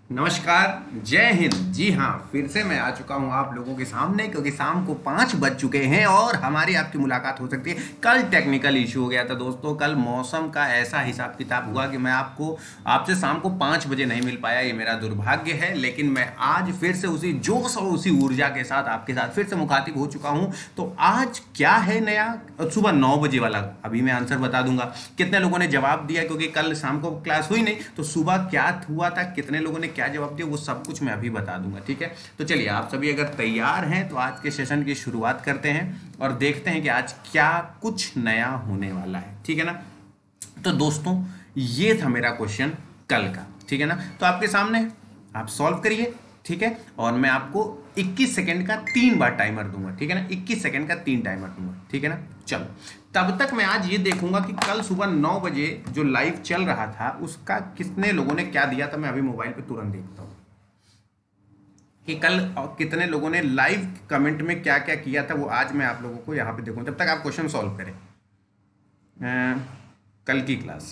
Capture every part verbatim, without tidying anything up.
नमस्कार। जय हिंद। जी हाँ, फिर से मैं आ चुका हूँ आप लोगों के सामने, क्योंकि शाम को पाँच बज चुके हैं और हमारी आपकी मुलाकात हो सकती है। कल टेक्निकल इशू हो गया था दोस्तों। कल मौसम का ऐसा हिसाब किताब हुआ कि मैं आपको आपसे शाम को पाँच बजे नहीं मिल पाया। ये मेरा दुर्भाग्य है, लेकिन मैं आज फिर से उसी जोश और उसी ऊर्जा के साथ आपके साथ फिर से मुखातिब हो चुका हूँ। तो आज क्या है नया, सुबह नौ बजे वाला अभी मैं आंसर बता दूंगा। कितने लोगों ने जवाब दिया, क्योंकि कल शाम को क्लास हुई नहीं, तो सुबह क्या हुआ था, कितने लोगों ने क्या जवाब दिया, वो सब कुछ मैं अभी बता दूंगा। ठीक है, तो चलिए आप सभी अगर तैयार हैं तो आज के सेशन की शुरुआत करते हैं और देखते हैं कि आज क्या कुछ नया होने वाला है। ठीक है ना। तो दोस्तों, ये था मेरा क्वेश्चन कल का। ठीक है ना। तो आपके सामने है, आप सॉल्व करिए। ठीक है, और मैं आपको इक्कीस सेकंड का तीन बार टाइमर दूंगा। ठीक है ना, इक्कीस सेकंड का तीन टाइमर दूंगा। ठीक है ना। चलो, तब तक मैं आज ये देखूंगा कि कल सुबह नौ बजे जो लाइव चल रहा था उसका कितने लोगों ने क्या दिया था। मैं अभी मोबाइल पे तुरंत देखता हूं कि कल कितने लोगों ने लाइव कमेंट में क्या क्या किया था। वो आज मैं आप लोगों को यहाँ पे देखूँ, तब तक आप क्वेश्चन सॉल्व करें। अ, कल की क्लास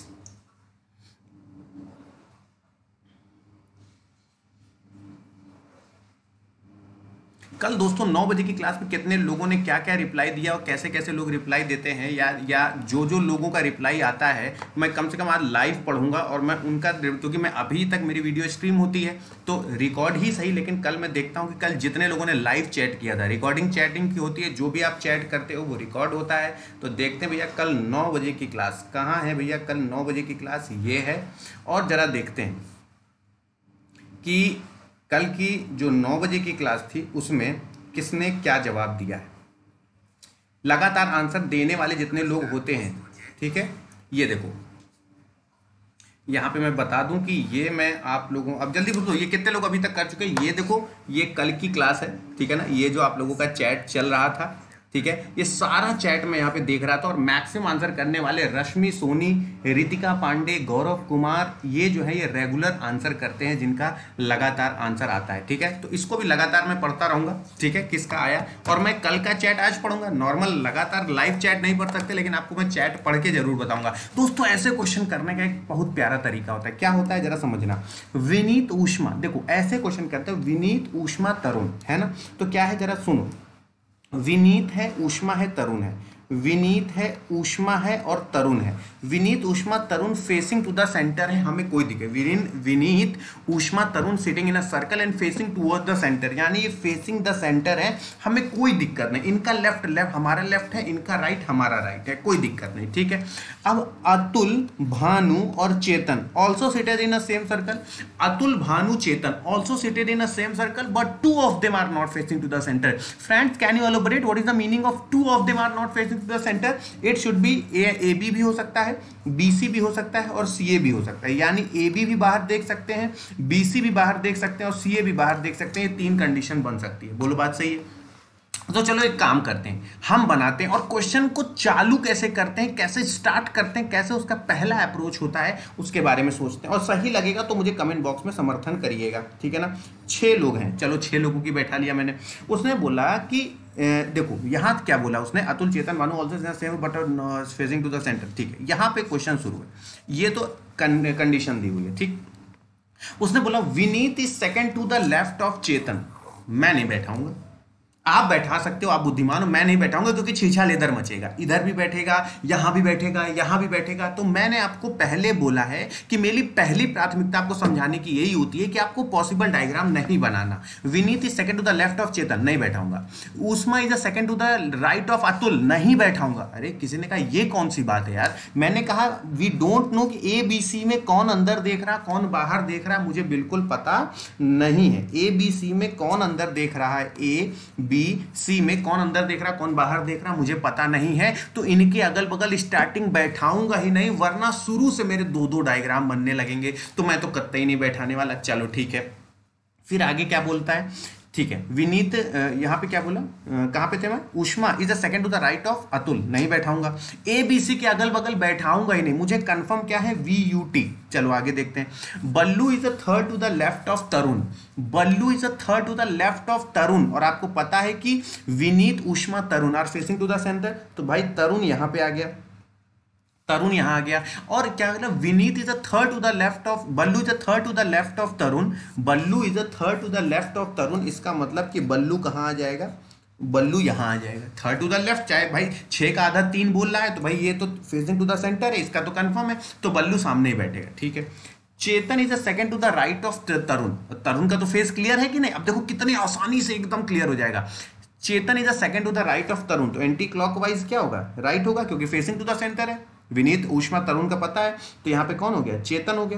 कल दोस्तों नौ बजे की क्लास में कितने लोगों ने क्या क्या रिप्लाई दिया और कैसे कैसे लोग रिप्लाई देते हैं, या या जो जो लोगों का रिप्लाई आता है मैं कम से कम आज लाइव पढ़ूंगा और मैं उनका, क्योंकि मैं अभी तक मेरी वीडियो स्ट्रीम होती है तो रिकॉर्ड ही सही, लेकिन कल मैं देखता हूं कि कल जितने लोगों ने लाइव चैट किया था, रिकॉर्डिंग चैटिंग की होती है, जो भी आप चैट करते हो वो रिकॉर्ड होता है। तो देखते हैं भैया कल नौ बजे की क्लास कहाँ है। भैया कल नौ बजे की क्लास ये है, और जरा देखते हैं कि कल की जो नौ बजे की क्लास थी उसमें किसने क्या जवाब दिया है। लगातार आंसर देने वाले जितने लोग होते हैं, ठीक है, ये देखो यहाँ पे मैं बता दूं कि ये मैं आप लोगों, अब जल्दी पूछो ये कितने लोग अभी तक कर चुके हैं। ये देखो, ये कल की क्लास है। ठीक है ना, ये जो आप लोगों का चैट चल रहा था, ठीक है, ये सारा चैट मैं यहाँ पे देख रहा था और मैक्सिमम आंसर करने वाले रश्मि सोनी, रितिका पांडे, गौरव कुमार, ये जो है ये रेगुलर आंसर करते हैं जिनका लगातार आंसर आता है। ठीक है, तो इसको भी लगातार मैं पढ़ता रहूंगा। ठीक है, किसका आया, और मैं कल का चैट आज पढ़ूंगा। नॉर्मल लगातार लाइव चैट नहीं पढ़ सकते, लेकिन आपको मैं चैट पढ़ के जरूर बताऊंगा। दोस्तों, ऐसे क्वेश्चन करने का एक बहुत प्यारा तरीका होता है। क्या होता है जरा समझना। विनीत ऊष्मा, देखो ऐसे क्वेश्चन करते हैं, विनीत ऊष्मा तरुण, है ना। तो क्या है जरा सुनो, विनीत है, ऊष्मा है, तरुण है। विनीत है, ऊष्मा है और तरुण है। Vineet Ushma Tarun facing to the center है, हमें कोई दिक्कत। Vineet Vineet Ushma Tarun sitting in a circle and facing toward the center, यानी ये फेसिंग द सेंटर है, हमें कोई दिक्कत नहीं। इनका लेफ्ट लेफ्ट हमारा लेफ्ट है, इनका राइट हमारा राइट है, कोई दिक्कत नहीं। ठीक है, अब अतुल, भानु और Chetan also seated in a same circle. Atul, Bhanu, Chetan also seated in a same circle, but two of them are not facing to the center. Friends, can you elaborate what is the meaning of two of them are not facing to the center? It should be A B भी हो सकता है, B C भी हो सकता है और सी ए भी हो सकता है। यानी ए बी भी बाहर देख सकते हैं, बी सी भी बाहर देख सकते हैं और सी ए भी बाहर देख सकते हैं। ये तीन कंडीशन बन सकती है। बोलो बात सही है? तो चलो एक काम करते हैं, हम बनाते हैं और क्वेश्चन को चालू कैसे करते हैं, कैसे स्टार्ट करते हैं, कैसे उसका पहला अप्रोच होता है, उसके बारे में सोचते हैं। और सही लगेगा तो मुझे कमेंट बॉक्स में समर्थन करिएगा। ठीक है ना। छह लोग हैं, चलो छह लोगों की बैठा लिया मैंने। उसने बोला कि ए, देखो यहाँ क्या बोला उसने, Atul, Chetan, Bhanu also same but facing to the center. ठीक है, यहाँ पे क्वेश्चन शुरू है। ये तो कंडीशन दी हुई है। ठीक, उसने बोला Vineet is second to the left of Chetan. मैं नहीं बैठाऊंगा, आप बैठा सकते हो, आप बुद्धिमान हो, मैं नहीं बैठाऊंगा क्योंकि छीछा लेदर मचेगा। इधर भी बैठेगा, यहां भी बैठेगा, यहां भी बैठेगा। तो मैंने आपको पहले बोला है कि मेरी पहली प्राथमिकता आपको समझाने की यही होती है कि आपको पॉसिबल डायग्राम नहीं बनाना। Vineet is second to the left of Chetan, नहीं बैठाऊंगा। Ushma is the second to the right of Atul, नहीं बैठाऊंगा। अरे किसी ने कहा ये कौन सी बात है यार। मैंने कहा वी डोंट नो कि ए बी सी में कौन अंदर देख रहा कौन बाहर देख रहा, मुझे बिल्कुल पता नहीं है। ए बी सी में कौन अंदर देख रहा है, ए बी सी में कौन अंदर देख रहा कौन बाहर देख रहा, मुझे पता नहीं है। तो इनके अगल बगल स्टार्टिंग बैठाऊंगा ही नहीं, वरना शुरू से मेरे दो दो डायग्राम बनने लगेंगे। तो मैं तो कतई नहीं बैठाने वाला। चलो ठीक है, फिर आगे क्या बोलता है। ठीक है, विनीत, यहाँ पे क्या बोला, कहाँ पे थे मैं, Ushma is the second to the right of Atul, नहीं बैठाऊंगा। ए बी सी के अगल बगल बैठाऊंगा ही नहीं, मुझे कंफर्म क्या है, वी यू टी। चलो आगे देखते हैं। Ballu is the third to the left of Tarun, Ballu is the third to the left of Tarun. और आपको पता है कि Vineet, Ushma, Tarun are facing to the center, तो भाई तरुण यहाँ पे आ गया। तरुण यहां आ गया। और क्या बोला, Vineet is a third to the left of Ballu, is a third to the left of Tarun, Ballu is a third to the left of Tarun. इसका मतलब कि बल्लू कहाँ आ जाएगा, बल्लू यहां आ जाएगा थर्ड टू द लेफ्ट। चाहे भाई छह का आधा तीन बोल रहा है तो भाई ये तो फेसिंग टू द सेंटर है, इसका तो कंफर्म है, तो बल्लू सामने ही बैठेगा, ठीक है। Chetan is a second to the right of Tarun, Tarun का तो फेस क्लियर है कि नहीं, अब देखो कितनी आसानी से एकदम क्लियर हो जाएगा। Chetan is a second to the right of Tarun, तो एंटी क्लॉकवाइज क्या होगा, राइट होगा, क्योंकि फेसिंग टू द सेंटर है। विनीत ऊष्मा तरुण का पता है, तो यहां पे कौन हो गया, चेतन हो गया।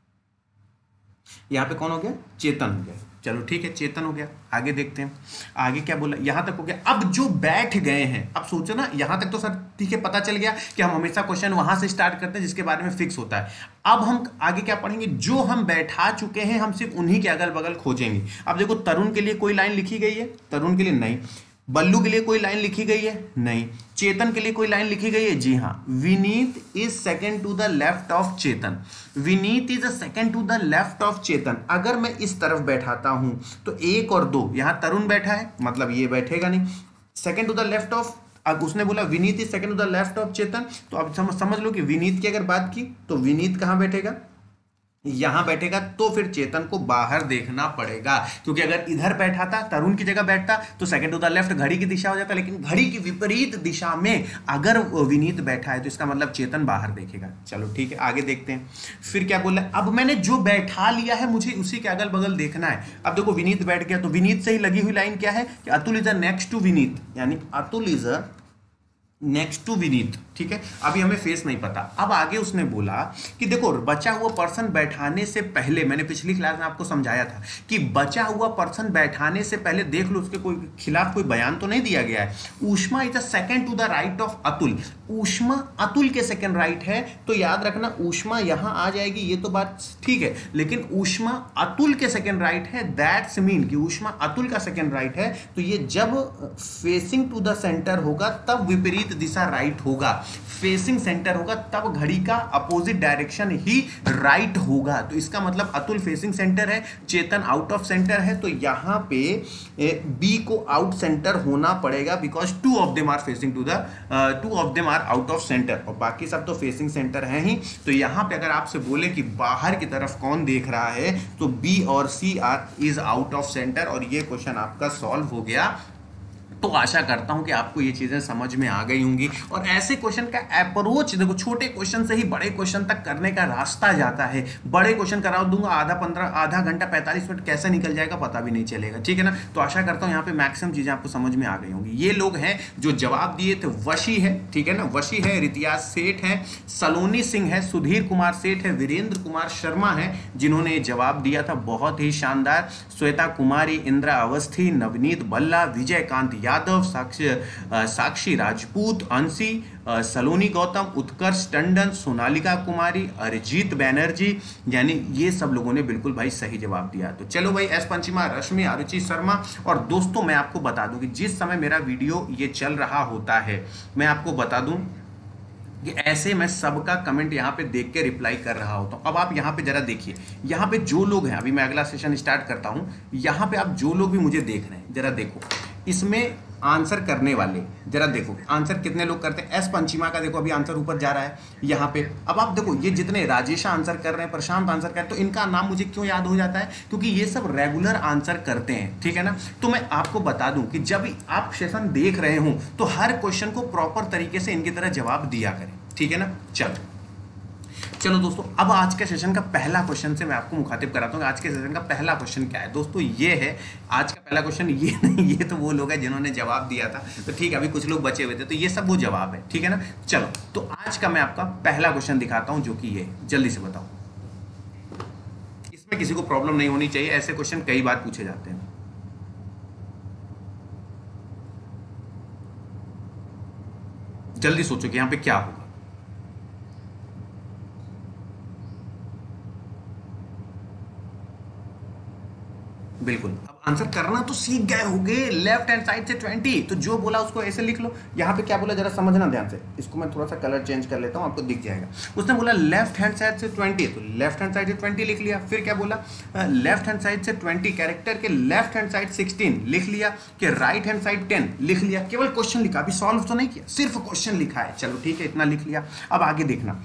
यहां पे कौन हो गया, चेतन हो गया। चलो ठीक है, चेतन हो गया। आगे देखते हैं, आगे क्या बोला, यहां तक हो गया। अब जो बैठ गए हैं, अब सोचो ना, यहां तक तो सर ठीक है, पता चल गया कि हम हमेशा क्वेश्चन वहां से स्टार्ट करते हैं जिसके बारे में फिक्स होता है। अब हम आगे क्या पढ़ेंगे, जो हम बैठा चुके हैं हम सिर्फ उन्हीं के अगल बगल खोजेंगे। अब देखो, तरुण के लिए कोई लाइन लिखी गई है, तरुण के लिए नहीं। बल्लू के लिए कोई लाइन लिखी गई है, नहीं। चेतन के लिए कोई लाइन लिखी गई है, जी हाँ। Vineet is second to the left of Chetan, Vineet is second to the left of Chetan. अगर मैं इस तरफ बैठाता हूं तो एक और दो, यहां तरुण बैठा है मतलब ये बैठेगा नहीं। Second to the left of, अब उसने बोला Vineet is second to the left of Chetan, तो अब समझ समझ लो कि विनीत की अगर बात की तो विनीत कहां बैठेगा, यहां बैठेगा। तो फिर चेतन को बाहर देखना पड़ेगा, क्योंकि अगर इधर बैठा था, तरुण की जगह बैठता तो सेकंड टू द लेफ्ट घड़ी की दिशा हो जाता, लेकिन घड़ी की विपरीत दिशा में अगर विनीत बैठा है तो इसका मतलब चेतन बाहर देखेगा। चलो ठीक है, आगे देखते हैं। फिर क्या बोला, अब मैंने जो बैठा लिया है मुझे उसी के अगल बगल देखना है। अब देखो, विनीत बैठ गया तो विनीत से ही लगी हुई लाइन क्या है कि Atul is a next to Vineet, यानी Atul is a next to Vineet, ठीक है। अभी हमें फेस नहीं पता। अब आगे उसने बोला कि देखो, बचा हुआ पर्सन बैठाने से पहले, मैंने पिछली क्लास में आपको समझाया था कि बचा हुआ पर्सन बैठाने से पहले देख लो उसके कोई खिलाफ कोई बयान तो नहीं दिया गया है। Ushma is the second to the right of Atul, Ushma Atul के सेकंड राइट है, तो याद रखना ऊष्मा यहां आ जाएगी, ये तो बात ठीक है, लेकिन ऊष्मा अतुल के सेकंड राइट है, दैट्स मीन कि ऊष्मा अतुल का सेकंड राइट है, तो ये जब फेसिंग टू द सेंटर होगा तब विपरीत दिशा राइट होगा, फेसिंग सेंटर होगा तब घड़ी का अपोजिट डायरेक्शन ही राइट होगा। तो इसका मतलब अतुल फेसिंग सेंटर है, चेतन आउट ऑफ सेंटर है, तो यहां पे बी को आउट सेंटर होना पड़ेगा, because two of them are facing to the two of them are out of centre, और बाकी सब तो फेसिंग सेंटर है ही। तो यहां पे अगर आपसे बोले कि बाहर की तरफ कौन देख रहा है, तो बी और C are is out of centre, और ये क्वेश्चन आपका सॉल्व हो गया। तो आशा करता हूं कि आपको ये चीजें समझ में आ गई होंगी। और ऐसे क्वेश्चन का अप्रोच देखो, छोटे क्वेश्चन से ही बड़े क्वेश्चन तक करने का रास्ता जाता है। बड़े क्वेश्चन करा दूंगा, आधा पंद्रह आधा घंटा पैंतालीस मिनट कैसे निकल जाएगा पता भी नहीं चलेगा, ठीक है ना। तो आशा करता हूं यहाँ पे मैक्सिमम चीजें आपको समझ में आ गई होंगी। ये लोग हैं जो जवाब दिए थे, वशी है, ठीक है ना, वशी है, रितियाज सेठ है, सलोनी सिंह है, सुधीर कुमार सेठ है, वीरेंद्र कुमार शर्मा है जिन्होंने जवाब दिया था, बहुत ही शानदार। श्वेता कुमारी, इंदिरा अवस्थी, नवनीत बल्ला, विजयकांत यादव, साक्षी साक्षी राजपूत, अंशी, सलोनी गौतम, उत्कर्ष टंडन, सोनालिका कुमारी, अरिजीत बैनर्जी, यानी ये सब लोगों ने बिल्कुल भाई सही जवाब दिया। तो चलो भाई, एस पंचिमा, रश्मि, अरुचि शर्मा। और दोस्तों मैं आपको बता दूं कि जिस समय मेरा वीडियो ये चल रहा होता है, मैं आपको बता दूं कि ऐसे मैं सबका कमेंट यहाँ पे देख के रिप्लाई कर रहा होता हूँ। अब आप यहाँ पे जरा देखिए, यहाँ पे जो लोग हैं, अभी मैं अगला सेशन स्टार्ट करता हूँ, यहाँ पे आप जो लोग भी मुझे देख रहे हैं जरा देखो, इसमें आंसर करने वाले जरा देखो आंसर कितने लोग करते हैं। एस पंचिमा का देखो अभी आंसर ऊपर जा रहा है यहाँ पे। अब आप देखो, ये जितने राजेश आंसर कर रहे हैं, प्रशांत आंसर कर रहे हैं, तो इनका नाम मुझे क्यों याद हो जाता है, क्योंकि ये सब रेगुलर आंसर करते हैं, ठीक है ना। तो मैं आपको बता दूं कि जब आप सेशन देख रहे हो तो हर क्वेश्चन को प्रॉपर तरीके से इनकी तरह जवाब दिया करें, ठीक है ना। चलो चलो दोस्तों, अब आज के सेशन का पहला क्वेश्चन से मैं आपको मुखातिब कराता हूँ। आज के सेशन का पहला क्वेश्चन क्या है दोस्तों, ये है आज का पहला क्वेश्चन। ये नहीं, ये तो वो लोग हैं जिन्होंने जवाब दिया था, तो ठीक है, अभी कुछ लोग बचे हुए थे, तो ये सब वो जवाब है, ठीक है ना। चलो, तो आज का मैं आपका पहला क्वेश्चन दिखाता हूँ, जो कि ये, जल्दी से बताओ, इसमें किसी को प्रॉब्लम नहीं होनी चाहिए, ऐसे क्वेश्चन कई बार पूछे जाते हैं। जल्दी सोचो कि यहां पे क्या होगा। बिल्कुल, अब आंसर करना तो सीख गए होगे। लेफ्ट हैंड साइड से ट्वेंटी, तो जो बोला उसको ऐसे लिख लो। यहाँ पे क्या बोला जरा समझना ध्यान से, इसको मैं थोड़ा सा कलर चेंज कर लेता हूँ, आपको दिख जाएगा। उसने बोला लेफ्ट हैंड साइड से ट्वेंटी, तो लेफ्ट हैंड साइड से ट्वेंटी लिख लिया। फिर क्या बोला, लेफ्ट हैंड साइड से ट्वेंटी, कैरेक्टर के लेफ्ट हैंड साइड सिक्सटीन लिख लिया, कि राइट हैंड साइड टेन लिख लिया। केवल क्वेश्चन लिखा, अभी सॉल्व तो नहीं किया, सिर्फ क्वेश्चन लिखा है। चलो ठीक है, इतना लिख लिया। अब आगे देखना,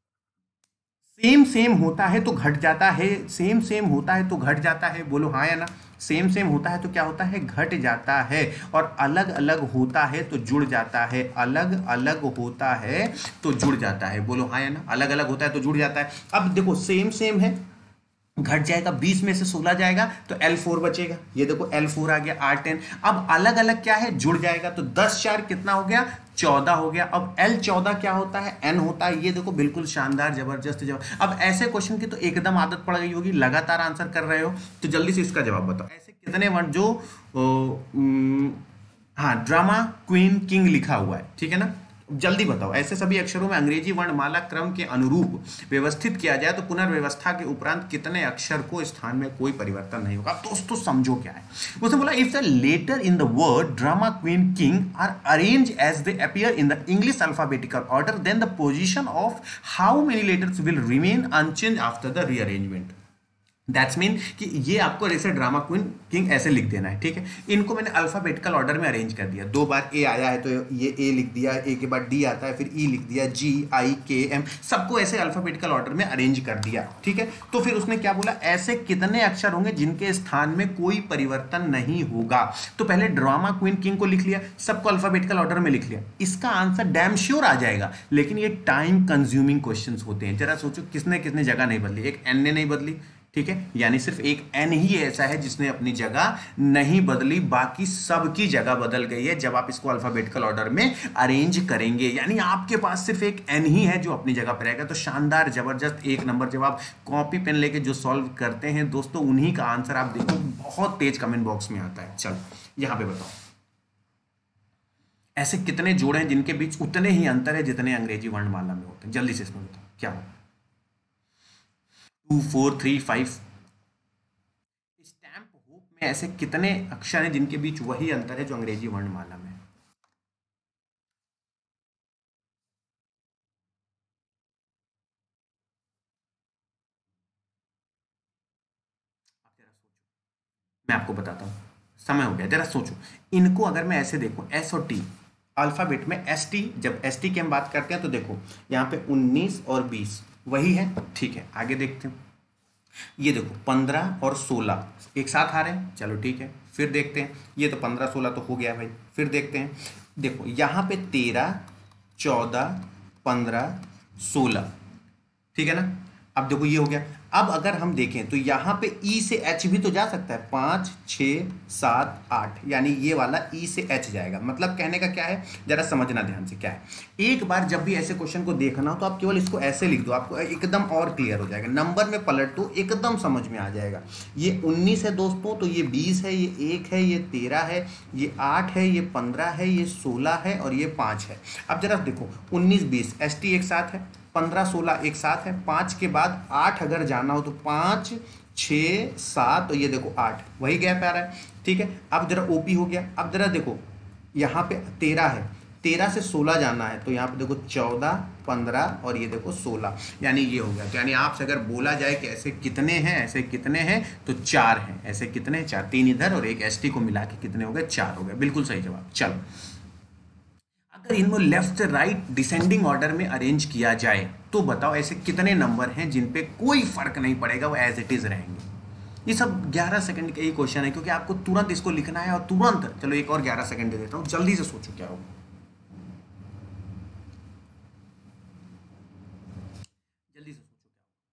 सेम सेम होता है तो घट जाता है, सेम सेम होता है तो घट जाता है, बोलो हाँ या ना। सेम सेम होता है तो क्या होता है, घट जाता है। और अलग अलग होता है तो जुड़ जाता है, अलग अलग होता है तो जुड़ जाता है, बोलो हाँ या ना। अलग अलग होता है तो जुड़ जाता है। अब देखो सेम सेम है, घट जाएगा, बीस में से सोलह जाएगा तो एल फोर बचेगा, ये देखो एल फोर आ गया, आर टेन। अब अलग अलग क्या है, जुड़ जाएगा, तो दस चार कितना हो गया, चौदह हो गया। अब एल चौदह क्या होता है, एन होता है, ये देखो बिल्कुल शानदार, जबरदस्त जवाब। अब ऐसे क्वेश्चन की तो एकदम आदत पड़ गई होगी, लगातार आंसर कर रहे हो, तो जल्दी से इसका जवाब बताओ। ऐसे कितने वर्ड जो ओ, उम, हाँ ड्रामा क्वीन किंग लिखा हुआ है, ठीक है ना, जल्दी बताओ। ऐसे सभी अक्षरों में अंग्रेजी वर्णमाला क्रम के अनुरूप व्यवस्थित किया जाए तो पुनर्व्यवस्था के उपरांत कितने अक्षर को स्थान में कोई परिवर्तन नहीं होगा। दोस्तों समझो क्या है, उसने बोला if the letter in the word drama queen king are arrange as they appear in the English alphabetical order then the position of how many letters will remain unchanged after the rearrangement. That's mean कि ये आपको ऐसे drama queen king ऐसे लिख देना है, ठीक है। इनको मैंने अल्फाबेटिकल ऑर्डर में अरेंज कर दिया, दो बार ए आया है तो ये ए लिख दिया, ए के बाद डी आता है, फिर ई लिख दिया, जी आई के एम, सबको ऐसे अल्फाबेटिकल ऑर्डर में अरेंज कर दिया, ठीक है। तो फिर उसने क्या बोला, ऐसे कितने अक्षर होंगे जिनके स्थान में कोई परिवर्तन नहीं होगा। तो पहले ड्रामा क्वीन किंग को लिख लिया, सबको अल्फाबेटिकल ऑर्डर में लिख लिया। इसका आंसर डैम श्योर आ जाएगा, लेकिन ये टाइम कंज्यूमिंग क्वेश्चन होते हैं। जरा सोचो किसने किसने जगह नहीं बदली, एक एन ने नहीं बदली, ठीक है, यानी सिर्फ एक एन ही ऐसा है जिसने अपनी जगह नहीं बदली, बाकी सबकी जगह बदल गई है जब आप इसको अल्फाबेटिकल ऑर्डर में अरेंज करेंगे। यानी आपके पास सिर्फ एक एन ही है जो अपनी जगह पर रहेगा। तो शानदार, जबरदस्त, एक नंबर। जब आप कॉपी पेन लेके जो सॉल्व करते हैं दोस्तों, उन्हीं का आंसर आप देखो बहुत तेज कमेंट बॉक्स में आता है। चलो यहां पे बताओ, ऐसे कितने जोड़े हैं जिनके बीच उतने ही अंतर है जितने अंग्रेजी वर्णमाला में होते हैं। जल्दी से इसमें बताओ क्या हो। Two four three five. Stamp hope में ऐसे कितने अक्षर हैं जिनके बीच वही अंतर है जो अंग्रेजी वर्णमाला में है। आप जरा सोचो, मैं आपको बताता हूँ, समय हो गया, जरा सोचो। इनको अगर मैं ऐसे देखूं, एस और टी, अल्फाबेट में एस टी, जब एस टी की हम बात करते हैं तो देखो यहाँ पे उन्नीस और बीस वही है, ठीक है। आगे देखते हैं, ये देखो पंद्रह और सोलह एक साथ आ रहे हैं, चलो ठीक है। फिर देखते हैं, ये तो पंद्रह सोलह तो हो गया भाई। फिर देखते हैं, देखो यहाँ पे तेरह चौदह पंद्रह सोलह, ठीक है ना। अब देखो ये हो गया। अब अगर हम देखें तो यहाँ पे ई से एच भी तो जा सकता है, पाँच छः सात आठ, यानी ये वाला ई से एच जाएगा। मतलब कहने का क्या है, जरा समझना ध्यान से क्या है। एक बार जब भी ऐसे क्वेश्चन को देखना हो तो आप केवल इसको ऐसे लिख दो, आपको एकदम और क्लियर हो जाएगा। नंबर में पलट दो, एकदम समझ में आ जाएगा। ये उन्नीस है दोस्तों, तो ये बीस है, ये एक है, ये तेरह है, ये आठ है, ये पंद्रह है, ये सोलह है और ये पाँच है। अब जरा देखो उन्नीस बीस एस टी एक साथ है, पंद्रह सोलह एक साथ है, पाँच के बाद आठ अगर जाना हो तो पाँच छः सात, तो ये देखो आठ, वही गैप आ रहा है, ठीक है। अब जरा ओपी हो गया। अब जरा देखो यहाँ पे तेरह है, तेरह से सोलह जाना है, तो यहाँ पे देखो चौदह पंद्रह और ये देखो सोलह, यानी ये हो गया। तो यानी आपसे अगर बोला जाए कि ऐसे कितने हैं, ऐसे कितने हैं, तो चार हैं। ऐसे कितने हैं, चार, तीन इधर और एक एस टी को मिला के कितने हो गए, चार हो गए। बिल्कुल सही जवाब। चलो अगर इनको लेफ्ट से राइट डिसेंडिंग ऑर्डर में अरेंज किया जाए तो बताओ ऐसे कितने नंबर हैं जिन पे कोई फर्क नहीं पड़ेगा, वो एज इट इज रहेंगे। ये सब ग्यारह सेकंड का ही क्वेश्चन है, क्योंकि आपको तुरंत इसको लिखना है और तुरंत। चलो एक और ग्यारह सेकंड दे देता हूं, जल्दी से सोचो क्या होगा, जल्दी से सोचो।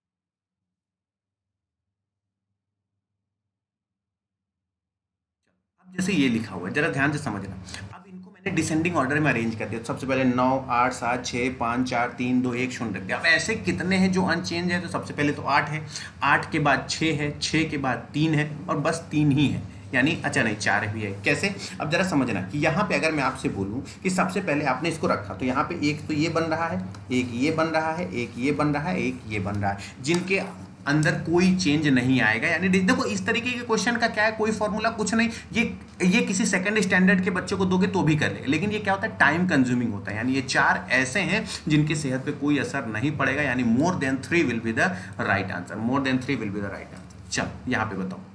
अब जैसे ये लिखा हुआ है, जरा ध्यान से समझना। अब इनको मैंने डिसेंडिंग ऑर्डर में अरेंज कर दिया। सबसे पहले नौ आठ सात छः पाँच चार तीन दो एक शून्य रख दिया। अब ऐसे कितने हैं जो अनचेंज है, तो सबसे पहले तो आठ है, आठ के बाद छः है, छः के बाद तीन है और बस तीन ही है, यानी अच्छा नहीं चार भी है। कैसे, अब जरा समझना कि यहाँ पे अगर मैं आपसे बोलूँ कि सबसे पहले आपने इसको रखा, तो यहाँ पे एक तो ये बन रहा है, एक ये बन रहा है, एक ये बन रहा है, एक ये बन रहा है, जिनके अंदर कोई चेंज नहीं आएगा। यानी देखो इस तरीके के क्वेश्चन का क्या है, कोई फॉर्मूला कुछ नहीं, ये ये किसी सेकंड स्टैंडर्ड के बच्चे को दोगे तो भी कर लेगा, लेकिन ये क्या होता है, टाइम कंज्यूमिंग होता है। यानी ये चार ऐसे हैं जिनकी सेहत पे कोई असर नहीं पड़ेगा, यानी more than three will be the right answer, more than three will be the right answer. चल यहां पे बताओ।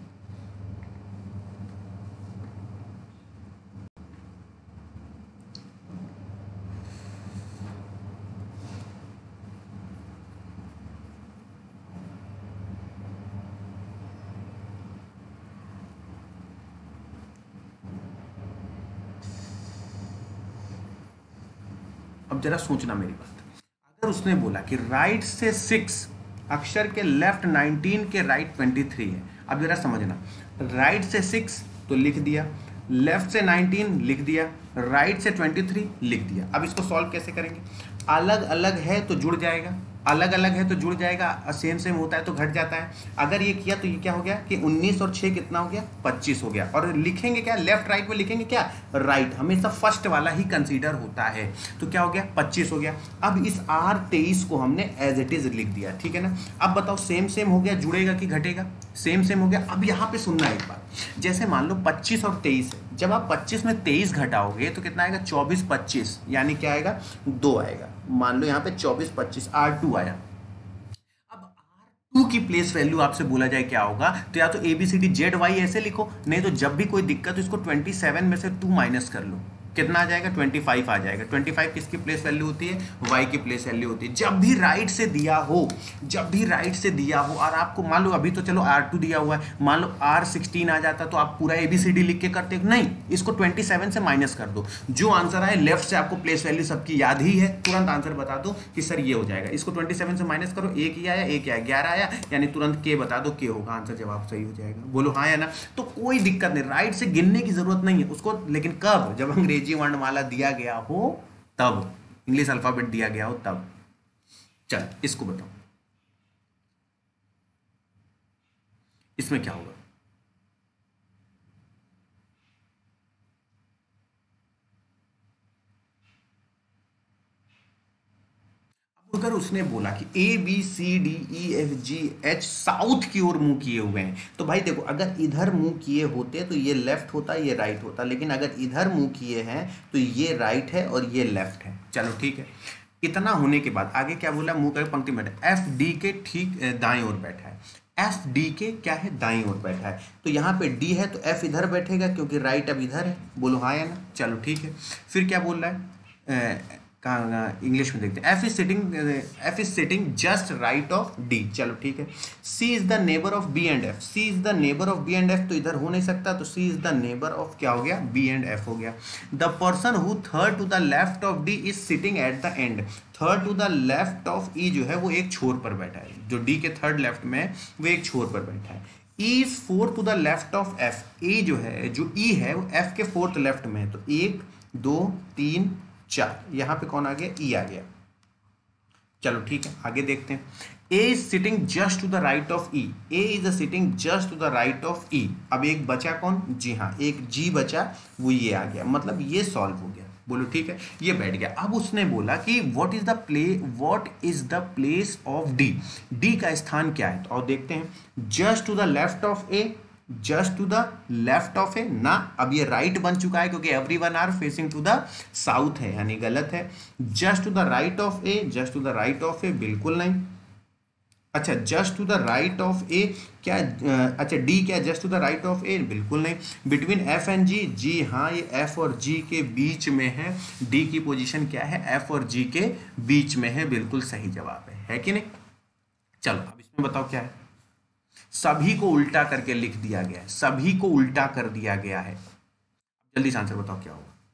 अब जरा सोचना मेरी बात, अगर उसने बोला कि राइट से सिक्स अक्षर के लेफ्ट नाइनटीन के राइट ट्वेंटी थ्री है, अब जरा समझना, राइट से सिक्स तो लिख दिया, लेफ्ट से नाइनटीन लिख दिया, राइट से ट्वेंटी थ्री लिख दिया। अब इसको सॉल्व कैसे करेंगे, अलग अलग है तो जुड़ जाएगा, अलग अलग है तो जुड़ जाएगा, सेम सेम होता है तो घट जाता है। अगर ये किया तो ये क्या हो गया कि उन्नीस और छः कितना हो गया, पच्चीस हो गया। और लिखेंगे क्या, लेफ्ट राइट में लिखेंगे क्या, राइट, हमेशा फर्स्ट वाला ही कंसीडर होता है, तो क्या हो गया, पच्चीस हो गया। अब इस आर तेईस को हमने एज इट इज लिख दिया, ठीक है ना। अब बताओ सेम सेम हो गया, जुड़ेगा कि घटेगा, सेम सेम हो गया। अब यहाँ पे सुनना एक बात, जैसे मान लो पच्चीस और तेईस है, जब आप पच्चीस में तेईस घटाओगे तो कितना आएगा, चौबीस पच्चीस, यानी क्या आएगा, दो आएगा। मान लो यहाँ पे चौबीस पच्चीस, आर टू आया। अब आर टू की प्लेस वैल्यू आपसे बोला जाए क्या होगा, तो या तो A B C D Z Y ऐसे लिखो, नहीं तो जब भी कोई दिक्कत हो इसको ट्वेंटी सेवन में से टू माइनस कर लो, कितना आ जाएगा, पच्चीस आ जाएगा। पच्चीस किसकी प्लेस वैल्यू होती है, y की प्लेस वैल्यू होती है। जब भी राइट से दिया हो, जब भी राइट से दिया हो और आपको मान लो अभी तो चलो आर टू दिया हुआ है, मान लो आर सिक्सटीन आ जाता तो आप पूरा एबीसीडी लिख के करते, नहीं, इसको सत्ताईस से माइनस कर दो, जो आंसर आए लेफ्ट से, आपको प्लेस वैल्यू सबकी याद ही है, तुरंत आंसर बता दो कि सर ये हो जाएगा। इसको सत्ताईस से माइनस करो, एक ही आया, एक आया, ग्यारह आया, यानी तुरंत के बता दो, के होगा आंसर, जवाब सही हो जाएगा। बोलो हाँ या ना। तो कोई दिक्कत नहीं, राइट से गिनने की जरूरत नहीं है उसको, लेकिन कब, जब अंग्रेजी वर्णमाला दिया गया हो तब, इंग्लिश अल्फाबेट दिया गया हो तब। चल इसको बताओ, इसमें क्या होगा, अगर उसने बोला कि A B C D E F G H south की ओर मुंह किए हुए हैं, तो भाई देखो अगर इधर मुंह किए होते तो ये लेफ्ट होता, ये राइट होता, लेकिन अगर इधर मुंह किए हैं तो ये राइट है और ये लेफ्ट है। चलो ठीक है, इतना होने के बाद आगे क्या बोला, मुंह कर पंक्ति में बैठा, एफ डी के ठीक दाएं ओर बैठा है, एफ डी के क्या है, दाईं ओर बैठा है, तो यहाँ पे डी है तो एफ इधर बैठेगा क्योंकि राइट अब इधर है। बोलो हाँ या ना। चलो ठीक है, फिर क्या बोल रहा है, कहाँ इंग्लिश में देखते हैं, F is sitting, F is sitting just right of D. चलो ठीक है, C is the neighbour of B and F, C is the neighbour of B and F, तो इधर हो नहीं सकता, तो C is the neighbour of क्या हो गया, बी एंड एफ हो गया। The person who third to the left of D is sitting at the end, third to the left of E जो है वो एक छोर पर बैठा है, जो डी के थर्ड लेफ्ट में है वो एक छोर पर बैठा है। E is fourth to the left of F, A जो है, जो ई है वो एफ के फोर्थ लेफ्ट में है, तो एक दो तीन चार, यहां पे कौन आ गया, ई आ गया। चलो ठीक है, आगे देखते हैं, A is sitting just to the right of E, A is sitting just to the right of E. अब एक बचा कौन, जी हाँ, एक जी बचा, वो ये आ गया, मतलब ये सॉल्व हो गया। बोलो ठीक है, ये बैठ गया। अब उसने बोला कि what is the play what is the place of D, D का स्थान क्या है, तो और देखते हैं, just to the left of A, just to the left of A ना, अब ये राइट बन चुका है क्योंकि every one are facing to the south है, यानी गलत है। Just to the right of A, just to the right of A, बिल्कुल नहीं। अच्छा, just to the right of A क्या, अच्छा डी क्या just to the right of A, बिल्कुल नहीं। बिटवीन एफ एंड जी, जी हाँ, ये एफ और जी के बीच में है, डी की पोजीशन क्या है, एफ और जी के बीच में है, बिल्कुल सही जवाब है, है कि नहीं। चलो अब इसमें बताओ क्या है, सभी को उल्टा करके लिख दिया गया है, सभी को उल्टा कर दिया गया है, जल्दी से आंसर बताओ क्या होगा,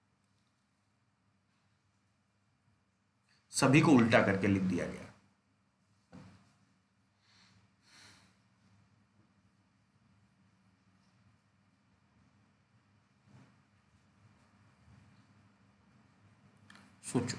सभी को उल्टा करके लिख दिया गया। सोचो,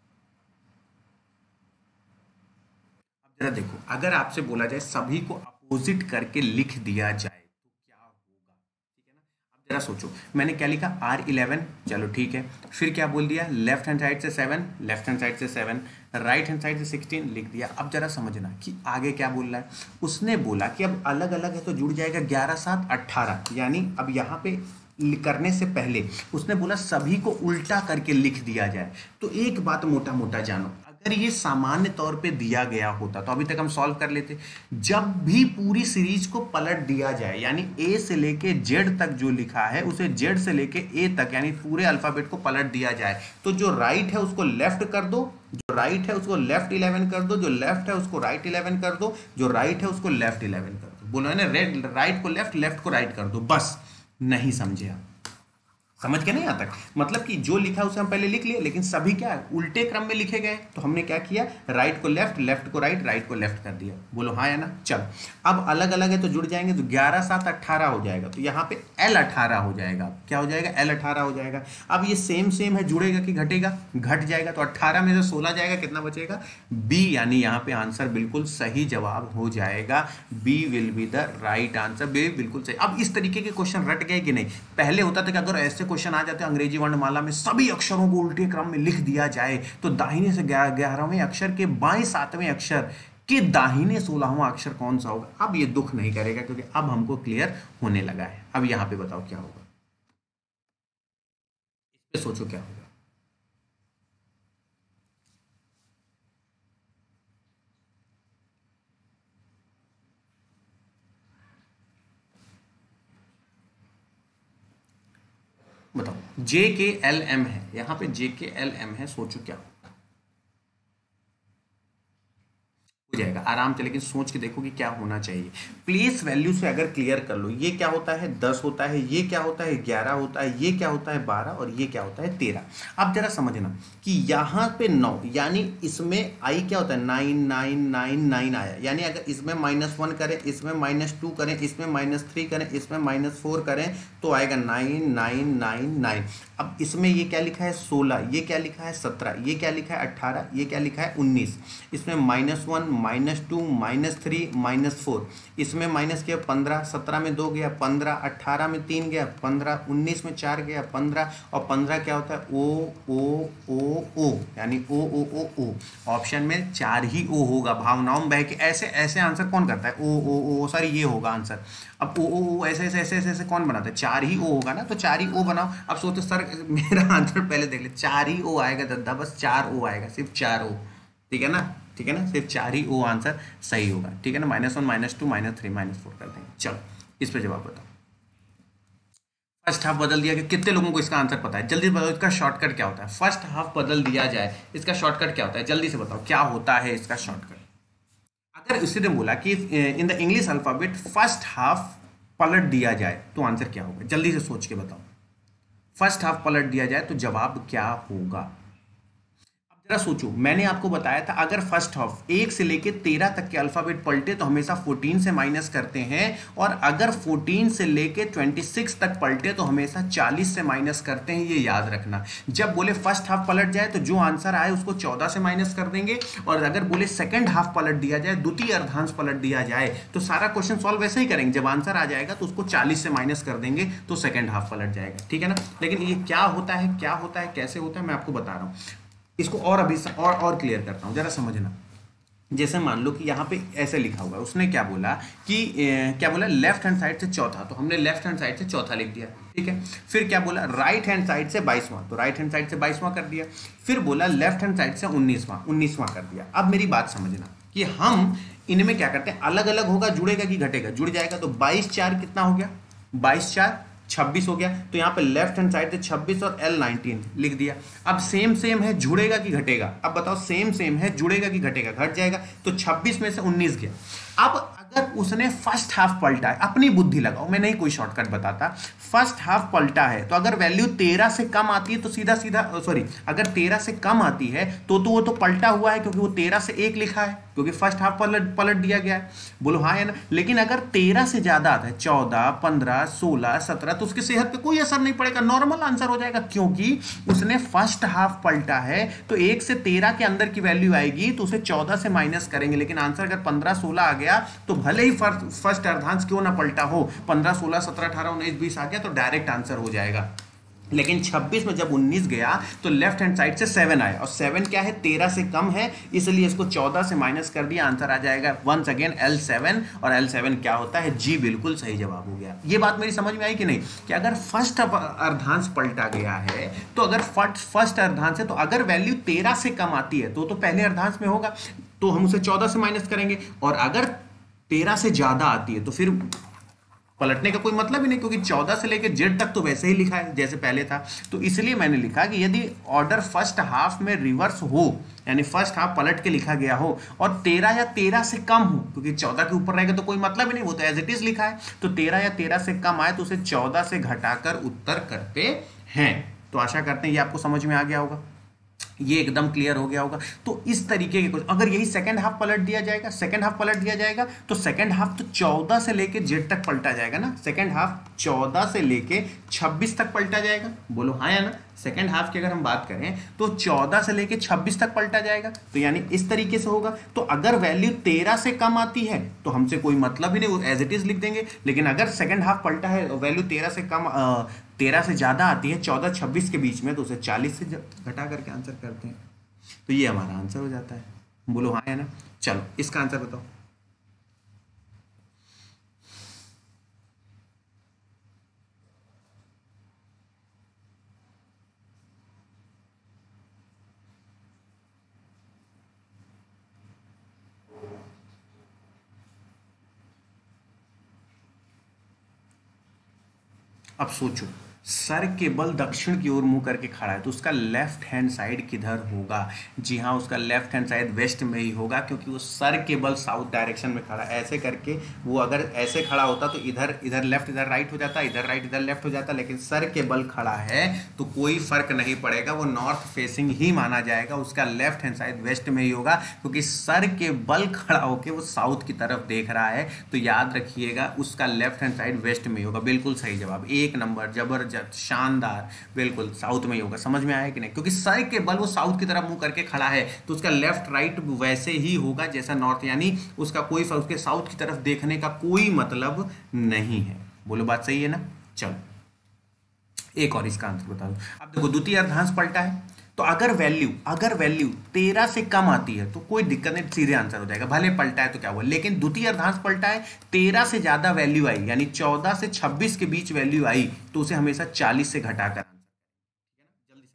अब जरा देखो, अगर आपसे बोला जाए सभी को अपोजिट करके लिख दिया जाए तो क्या होगा, ठीक है ना। अब जरा सोचो, मैंने क्या लिखा, आर इलेवन, चलो ठीक है, फिर क्या बोल दिया, लेफ्ट हैंड साइड से सेवन, लेफ्ट हैंड साइड से सेवन, राइट हैंड साइड से सिक्सटीन लिख दिया। अब जरा समझना कि आगे क्या बोल रहा है। उसने बोला कि अब अलग अलग है तो जुड़ जाएगा ग्यारह सात अट्ठारह, यानी अब यहाँ पे करने से पहले उसने बोला सभी को उल्टा करके लिख दिया जाए। तो एक बात मोटा मोटा जानो, अगर ये सामान्य तौर पे दिया गया होता तो अभी तक हम सॉल्व कर लेते। जब भी पूरी सीरीज को पलट दिया जाए, यानी ए से लेके जेड तक जो लिखा है उसे जेड से लेके ए तक, यानी पूरे अल्फाबेट को पलट दिया जाए, तो जो राइट है उसको लेफ्ट कर दो, जो राइट है उसको लेफ्ट इलेवन कर दो, जो लेफ्ट है उसको राइट इलेवन कर दो, जो राइट है उसको लेफ्ट इलेवन कर दो। बोलो है ना, रेड राइट को लेफ्ट, लेफ्ट को राइट कर दो। बस नहीं समझे आप, समझ के नहीं आता। मतलब कि जो लिखा है उसे हम पहले लिख लिए, लेकिन सभी क्या है, उल्टे क्रम में लिखे गए। तो हमने क्या किया, राइट को लेफ्ट, लेफ्ट को राइट, राइट को लेफ्ट कर दिया। बोलो हाँ या ना। चल अब अलग अलग है तो जुड़ जाएंगे, तो ग्यारह सात अट्ठारह हो जाएगा, तो यहाँ पे एल अठारह हो जाएगा। क्या हो जाएगा, एल अठारह हो जाएगा। अब ये सेम सेम है, जुड़ेगा कि घटेगा, घट जाएगा, तो अट्ठारह में से सोलह जाएगा, कितना बचेगा, बी, यानी यहाँ पे आंसर बिल्कुल सही जवाब हो जाएगा। B will be the right answer, B बिल्कुल सही। अब इस तरीके के क्वेश्चन रट गए कि नहीं। पहले होता था कि अगर ऐसे क्वेश्चन आ जाते अंग्रेजी वर्णमाला में सभी अक्षरों को उल्टे क्रम में लिख दिया जाए, तो दाहिने से ग्यारहवें अक्षर के बाएं सातवें अक्षर के दाहिने सोलहवां अक्षर कौन सा होगा। अब ये दुख नहीं करेगा, क्योंकि अब हमको क्लियर होने लगा है। अब यहां पे बताओ क्या होगा, इस पे सोचो क्या होगा। बताओ, जे के एल एम है, यहां पे जे के एल एम है, सोचो क्या हो जाएगा आराम से, लेकिन सोच के देखो कि क्या होना चाहिए। प्लेस वैल्यू से अगर क्लियर कर लो, ये क्या होता है, दस होता है, ये क्या होता है, ग्यारह होता है, ये क्या होता है, बारह, और ये क्या होता है, तेरह। अब जरा समझना कि यहाँ पे नौ, यानी इसमें आई क्या होता है, नाइन नाइन नाइन नाइन आया, यानी अगर इसमें माइनस वन करें, इसमें माइनस टू करें, इसमें माइनस थ्री करें, इसमें माइनस फोर करें, तो आएगा नाइन नाइन नाइन नाइन। अब इसमें ये क्या लिखा है, सोलह, ये क्या लिखा है, सत्रह, ये क्या लिखा है, अट्ठारह, ये क्या लिखा है, उन्नीस, इसमें minus one, minus two, minus three, minus four, इसमें माइनस किया पंद्रह, सत्रह में दो गया पंद्रह, अट्ठारह में तीन गया पंद्रह, उन्नीस में चार गया पंद्रह, और पंद्रह क्या होता है, ओ ओ ओ ओ, यानी ओ ओ ओ ओ। ऑप्शन में चार ही ओ होगा, भावनाओं में बह के। ऐसे ऐसे आंसर कौन करता है, ओ ओ ओ, सॉरी ये होगा आंसर। अब ओ ओ ओ ऐसे ऐसे ऐसे ऐसे कौन बनाता है, चार ही ओ होगा ना, तो चार ही ओ बनाओ। अब सोचो सर मेरा आंसर पहले देख ले, चार ही ओ आएगा दद्दा, बस चार ओ आएगा, सिर्फ चार ओ, ठीक है ना, ठीक है ना, सिर्फ चार ही ओ आंसर सही होगा, ठीक है ना। Minus one, minus two, minus three, minus four कर देंगे। चलो इस पे जवाब बताओ। फर्स्ट हाफ बदल दिया, कि कितने लोगों को इसका आंसर पता है, जल्दी बताओ इसका शॉर्टकट क्या होता है। फर्स्ट हाफ बदल दिया जाए, इसका शॉर्टकट क्या होता है, जल्दी से बताओ क्या होता है इसका शॉर्टकट। अगर उसी ने बोला कि in the English alphabet first half पलट दिया जाए, तो आंसर क्या होगा, जल्दी से सोच के बताओ। फर्स्ट हाफ पलट दिया जाए तो जवाब क्या होगा। जरा सोचो, मैंने आपको बताया था अगर फर्स्ट हाफ एक से लेके तेरह तक के अल्फाबेट पलटे तो हमेशा चौदह से माइनस करते हैं, और अगर चौदह से लेके छब्बीस तक पलटे तो हमेशा चालीस से माइनस करते हैं। ये याद रखना, जब बोले फर्स्ट हाफ पलट जाए तो जो आंसर आए उसको चौदह से माइनस कर देंगे, और अगर बोले सेकंड हाफ पलट दिया जाए, द्वितीय अर्धांश पलट दिया जाए, तो सारा क्वेश्चन सॉल्व वैसे ही करेंगे। जब आंसर आ जाएगा तो उसको चालीस से माइनस कर देंगे तो सेकंड हाफ पलट जाएगा, ठीक है ना। लेकिन ये क्या होता है, क्या होता है, कैसे होता है, मैं आपको बता रहा हूँ। इसको और अभी और और क्लियर करता हूं, जरा समझना। जैसे मान लो कि यहाँ पे ऐसे लिखा हुआ है, उसने क्या बोला कि ए, क्या बोला, लेफ्ट हैंड साइड से चौथा, तो हमने लेफ्ट हैंड साइड से चौथा लिख दिया, ठीक है। फिर क्या बोला, राइट हैंड साइड से बाईसवां, तो राइट हैंड साइड से बाईसवां कर दिया। फिर बोला लेफ्ट हैंड साइड से उन्नीसवां, उन्नीसवां कर दिया। अब मेरी बात समझना कि हम इनमें क्या करते हैं, अलग अलग होगा, जुड़ेगा कि घटेगा, जुड़ जाएगा। तो बाईस चार कितना हो गया, बाईस चार छब्बीस हो गया, तो यहाँ पे लेफ्ट हैंड साइड से छब्बीस और एल नाइनटीन लिख दिया। अब सेम सेम है, जुड़ेगा कि घटेगा, अब बताओ सेम सेम है, जुड़ेगा कि घटेगा, घट जाएगा, तो छब्बीस में से उन्नीस गया। अब अगर उसने फर्स्ट हाफ पलटा है, अपनी बुद्धि लगाओ, मैं नहीं कोई शॉर्टकट बताता, फर्स्ट हाफ पलटा है तो अगर वैल्यू तेरह से कम आती है तो सीधा सीधा, सॉरी अगर तेरह से कम आती है तो तो वो तो पलटा हुआ है, क्योंकि वो तेरह से एक लिखा है, क्योंकि फर्स्ट हाफ पलट पलट दिया गया है। बोलो हाँ या ना। लेकिन अगर तेरह से ज्यादा आता है, चौदह, पंद्रह, सोलह, सत्रह, तो उसकी सेहत पे कोई असर नहीं पड़ेगा, नॉर्मल आंसर हो जाएगा, क्योंकि उसने फर्स्ट हाफ पलटा है। तो एक से तेरह के अंदर की वैल्यू आएगी तो उसे चौदह से माइनस करेंगे, लेकिन आंसर अगर पंद्रह सोलह आ गया तो भले ही फर्स्ट अर्धांश क्यों ना पलटा हो, पंद्रह सोलह सत्रह अठारह उन्नीस बीस आ गया तो डायरेक्ट आंसर हो जाएगा। लेकिन छब्बीस में जब उन्नीस गया तो लेफ्ट हैंड साइड से सेवन आया, और सेवन क्या है, तेरह से कम है, इसलिए इसको चौदह से माइनस कर दिया, आंसर आ जाएगा वंस अगेन एल सेवन। और एल सेवन क्या होता है, जी, बिल्कुल सही जवाब हो गया। ये बात मेरी समझ में आई कि नहीं, कि अगर फर्स्ट अर्धांश पलटा गया है तो अगर फर्स्ट अर्धांश है तो अगर वैल्यू तेरह से कम आती है तो तो पहले अर्धांश में होगा, तो हम उसे चौदह से माइनस करेंगे, और अगर तेरह से ज्यादा आती है तो फिर पलटने का कोई मतलब ही नहीं, क्योंकि चौदह से लेकर जेड तक तो वैसे ही लिखा है जैसे पहले था। तो इसलिए मैंने लिखा कि यदि ऑर्डर फर्स्ट हाफ में रिवर्स हो, यानी फर्स्ट हाफ पलट के लिखा गया हो और तेरह या तेरह से कम हो, क्योंकि चौदह के ऊपर रहेगा तो कोई मतलब ही नहीं, वो तो एज इट इज लिखा है, तो तेरह या तेरह से कम आए तो उसे चौदह से घटाकर उत्तर करते हैं। तो आशा करते हैं ये आपको समझ में आ गया होगा, ये एकदम क्लियर हो गया होगा। तो इस तरीके के कुछ, अगर यही सेकंड हाफ पलट दिया जाएगा, सेकंड हाफ पलट दिया जाएगा तो सेकंड हाफ तो चौदह से लेके जेड तक पलटा जाएगा ना, सेकंड हाफ चौदह से लेके छब्बीस तक पलटा जाएगा, बोलो हाँ या ना। सेकंड हाफ की अगर हम बात करें तो चौदह से लेके छब्बीस तक पलटा जाएगा, तो यानी इस तरीके से होगा। तो अगर वैल्यू तेरह से कम आती है तो हमसे कोई मतलब ही नहीं, वो एज इट इज लिख देंगे। लेकिन अगर सेकंड हाफ पलटा है, वैल्यू तेरह से कम तेरह से ज्यादा आती है, चौदह छब्बीस के बीच में, तो उसे चालीस से घटा करके आंसर करते हैं, तो ये हमारा आंसर हो जाता है। बोलो हाँ या ना। चलो इसका आंसर बताओ। अब सोचो, सर के बल दक्षिण की ओर मुंह करके खड़ा है तो उसका लेफ्ट हैंड साइड किधर होगा? जी हाँ, उसका लेफ्ट हैंड साइड वेस्ट में ही होगा, क्योंकि वो सर के बल साउथ डायरेक्शन में खड़ा है। ऐसे करके वो अगर ऐसे खड़ा होता तो इधर इधर लेफ्ट इधर राइट हो जाता, इधर राइट इधर लेफ्ट हो जाता, लेकिन सर के बल खड़ा है तो कोई फर्क नहीं पड़ेगा, वो नॉर्थ फेसिंग ही माना जाएगा, उसका लेफ्ट हैंड साइड वेस्ट में ही होगा, क्योंकि सर के बल खड़ा होकर वो साउथ की तरफ देख रहा है। तो याद रखिएगा उसका लेफ्ट हैंड साइड वेस्ट में ही होगा। बिल्कुल सही जवाब, एक नंबर, जबरदस्त, शानदार, बिल्कुल साउथ में ही होगा। समझ में आया कि नहीं? क्योंकि सर के बल वो साउथ की तरफ मुंह करके खड़ा है तो उसका लेफ्ट राइट वैसे ही होगा जैसा नॉर्थ, यानी उसका कोई उसके साउथ की तरफ देखने का कोई मतलब नहीं है। बोलो बात सही है ना? चलो एक और इसका आंसर बता दो। अब देखो द्वितीय अर्धांश पलटा है, तो अगर वैल्यू अगर वैल्यू तेरह से कम आती है तो कोई दिक्कत नहीं, सीधे आंसर हो जाएगा, भले पलटा है तो क्या हुआ। लेकिन द्वितीय अर्धांश पलटा है, तेरह से ज्यादा वैल्यू आई, यानी चौदह से छब्बीस के बीच वैल्यू आई, तो उसे हमेशा चालीस से घटाकर आंसर, ठीक है ना? जल्दी से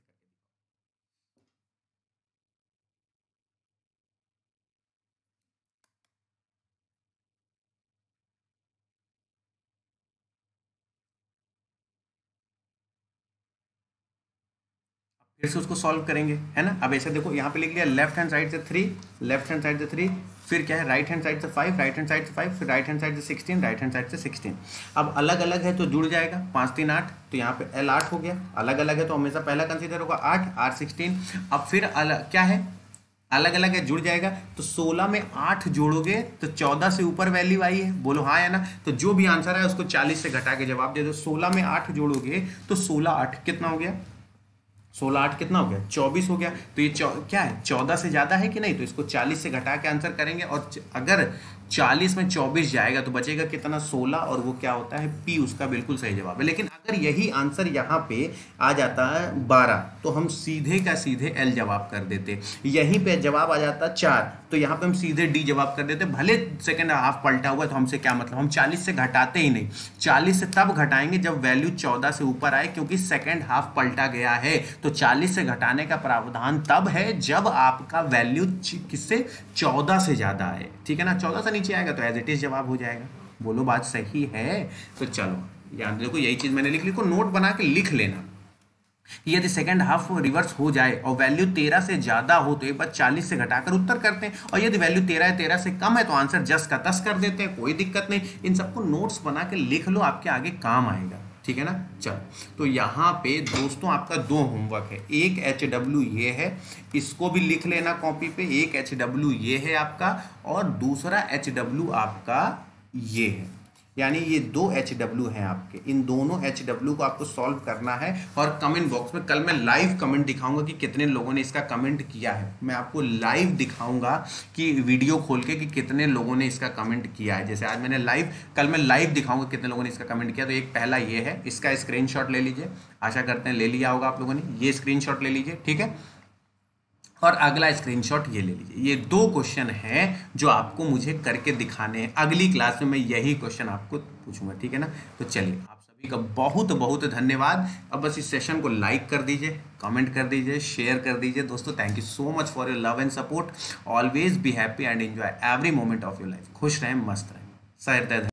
फिर से उसको सॉल्व करेंगे, है ना। अब ऐसे देखो, यहाँ पे लिख लिया लेफ्ट हैंड साइड से थ्री, लेफ्ट हैंड साइड से थ्री, फिर क्या है राइट हैंड साइड से फाइव, राइट हैंड साइड से फाइव, फिर राइट हैंड साइड से सिक्सटीन, राइट हैंड साइड से सिक्सटीन। अब अलग अलग है तो जुड़ जाएगा, पाँच तीन आठ, तो यहाँ पे एल आठ हो गया। अलग अलग है तो हमेशा पहला कंसीडर होगा आठ, आर सिक्सटीन। अब फिर अलग क्या है, अलग अलग है, जुड़ जाएगा, तो सोलह में आठ जोड़ोगे तो चौदह से ऊपर वैल्यू आई है। बोलो हाँ या ना। तो जो भी आंसर है उसको चालीस से घटा के जवाब दे दो। सोलह में आठ जोड़ोगे तो सोलह आठ कितना हो गया, सोलह आठ कितना हो गया, चौबीस हो गया। तो ये क्या है, चौदह से ज्यादा है कि नहीं, तो इसको चालीस से घटा के आंसर करेंगे। और अगर चालीस में चौबीस जाएगा तो बचेगा कितना, सोलह, और वो क्या होता है, पी उसका बिल्कुल सही जवाब है। लेकिन अगर यही आंसर यहाँ पे आ जाता है बारह तो हम सीधे का सीधे एल जवाब कर देते। यहीं पे जवाब आ जाता चार तो यहाँ पे हम सीधे डी जवाब कर देते। भले सेकंड हाफ पलटा हुआ तो हमसे क्या मतलब, हम चालीस से घटाते ही नहीं, चालीस से तब घटाएंगे जब वैल्यू चौदह से ऊपर आए, क्योंकि सेकंड हाफ पलटा गया है। तो चालीस से घटाने का प्रावधान तब है जब आपका वैल्यू किससे, चौदह से ज्यादा है, ठीक है ना। चौदह से नीचे आएगा तो एज इट इज जवाब हो जाएगा। बोलो बात सही है? तो चलो याद देखो, यही चीज मैंने लिख ली, को नोट बना के लिख लेना। यदि सेकंड हाफ रिवर्स हो जाए और वैल्यू तेरह से ज्यादा हो तो एक बार चालीस से घटाकर उत्तर करते हैं, और यदि वैल्यू तेरह है तेरह से कम है तो आंसर जस का तस कर देते हैं, कोई दिक्कत नहीं। इन सबको नोट्स बना के लिख लो, आपके आगे काम आएगा, ठीक है ना। चलो तो यहाँ पे दोस्तों आपका दो होमवर्क है, एक एच डब्ल्यू ये है, इसको भी लिख लेना कॉपी पे, एक एच डब्ल्यू ये है आपका, और दूसरा एच डब्ल्यू आपका ये है। यानी ये दो एच डब्ल्यू हैं आपके, इन दोनों एच डब्ल्यू को आपको सॉल्व करना है। और कमेंट बॉक्स में कल मैं लाइव कमेंट दिखाऊंगा कि कितने लोगों ने इसका कमेंट किया है। मैं आपको लाइव दिखाऊंगा कि वीडियो खोल के कि कितने लोगों ने इसका कमेंट किया है। जैसे आज मैंने लाइव, कल मैं लाइव दिखाऊंगा कितने लोगों ने इसका कमेंट किया। तो एक पहला ये है, इसका स्क्रीनशॉट ले लीजिए, आशा करते हैं ले लिया होगा आप लोगों ने। ये स्क्रीनशॉट ले लीजिए, ठीक है। और अगला स्क्रीनशॉट ये ले लीजिए। ये दो क्वेश्चन हैं जो आपको मुझे करके दिखाने हैं। अगली क्लास में मैं यही क्वेश्चन आपको पूछूंगा, ठीक है ना। तो चलिए, आप सभी का बहुत बहुत धन्यवाद। अब बस इस सेशन को लाइक कर दीजिए, कमेंट कर दीजिए, शेयर कर दीजिए दोस्तों। Thank you so much for your love and support. Always be happy and enjoy every moment of your life. खुश रहें, मस्त रहें। सर